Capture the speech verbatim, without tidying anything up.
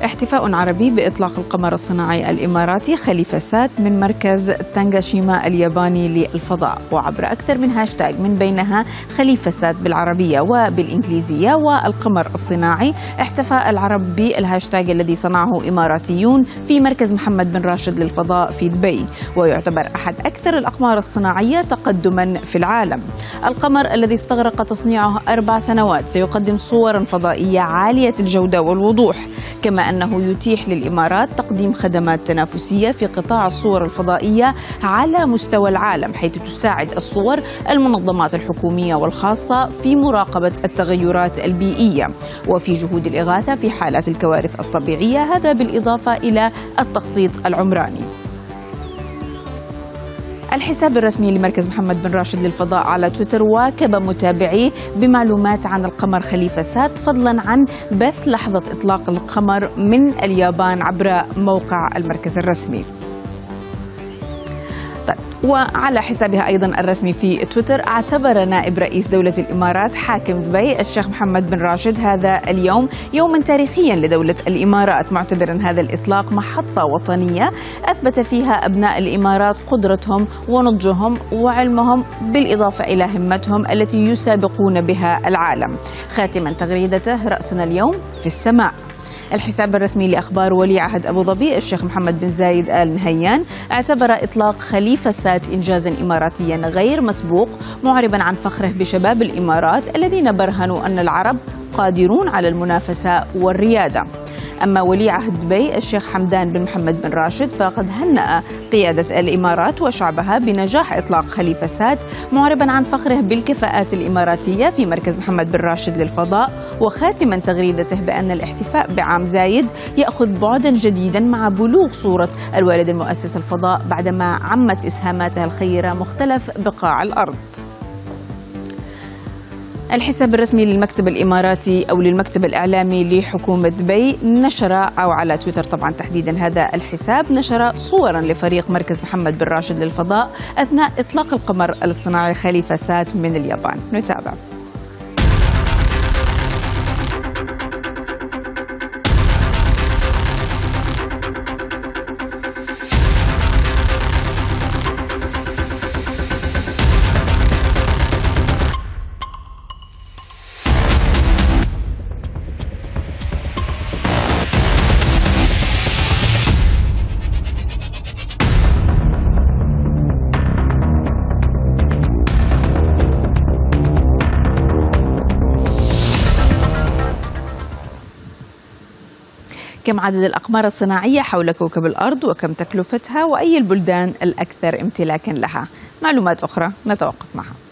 احتفاء عربي بإطلاق القمر الصناعي الإماراتي خليفة سات من مركز تانغاشيما الياباني للفضاء، وعبر أكثر من هاشتاج من بينها خليفة سات بالعربية وبالإنجليزية والقمر الصناعي. احتفى العرب بالهاشتاج الذي صنعه إماراتيون في مركز محمد بن راشد للفضاء في دبي، ويعتبر أحد أكثر الأقمار الصناعية تقدما في العالم. القمر الذي استغرق تصنيعه أربع سنوات سيقدم صورا فضائية عالية الجودة والوضوح، كما أنه يتيح للإمارات تقديم خدمات تنافسية في قطاع الصور الفضائية على مستوى العالم، حيث تساعد الصور المنظمات الحكومية والخاصة في مراقبة التغيرات البيئية وفي جهود الإغاثة في حالات الكوارث الطبيعية، هذا بالإضافة إلى التخطيط العمراني. الحساب الرسمي لمركز محمد بن راشد للفضاء على تويتر واكب متابعيه بمعلومات عن القمر خليفة سات، فضلا عن بث لحظة إطلاق القمر من اليابان عبر موقع المركز الرسمي. طيب، وعلى حسابها أيضا الرسمي في تويتر، اعتبر نائب رئيس دولة الإمارات حاكم دبي الشيخ محمد بن راشد هذا اليوم يوما تاريخيا لدولة الإمارات، معتبرا هذا الإطلاق محطة وطنية أثبت فيها أبناء الإمارات قدرتهم ونضجهم وعلمهم، بالإضافة إلى همتهم التي يسابقون بها العالم. خاتما تغريدته: رأسنا اليوم في السماء. الحساب الرسمي لأخبار ولي عهد أبو ظبي الشيخ محمد بن زايد آل نهيان اعتبر إطلاق خليفة سات إنجازا إماراتيا غير مسبوق، معربا عن فخره بشباب الإمارات الذين برهنوا أن العرب قادرون على المنافسة والريادة. أما ولي عهد دبي الشيخ حمدان بن محمد بن راشد فقد هنأ قيادة الإمارات وشعبها بنجاح إطلاق خليفة سات، معربا عن فخره بالكفاءات الإماراتية في مركز محمد بن راشد للفضاء، وخاتما تغريدته بأن الاحتفاء بعام زايد يأخذ بعدا جديدا مع بلوغ صورة الوالد المؤسس الفضاء بعدما عمت إسهاماته الخيرة مختلف بقاع الأرض. الحساب الرسمي للمكتب الإماراتي أو للمكتب الإعلامي لحكومة دبي نشر، أو على تويتر طبعا تحديدا هذا الحساب، نشر صورا لفريق مركز محمد بن راشد للفضاء أثناء إطلاق القمر الاصطناعي خليفة سات من اليابان. نتابع. كم عدد الأقمار الصناعية حول كوكب الأرض، وكم تكلفتها، وأي البلدان الأكثر امتلاكا لها؟ معلومات أخرى نتوقف معها.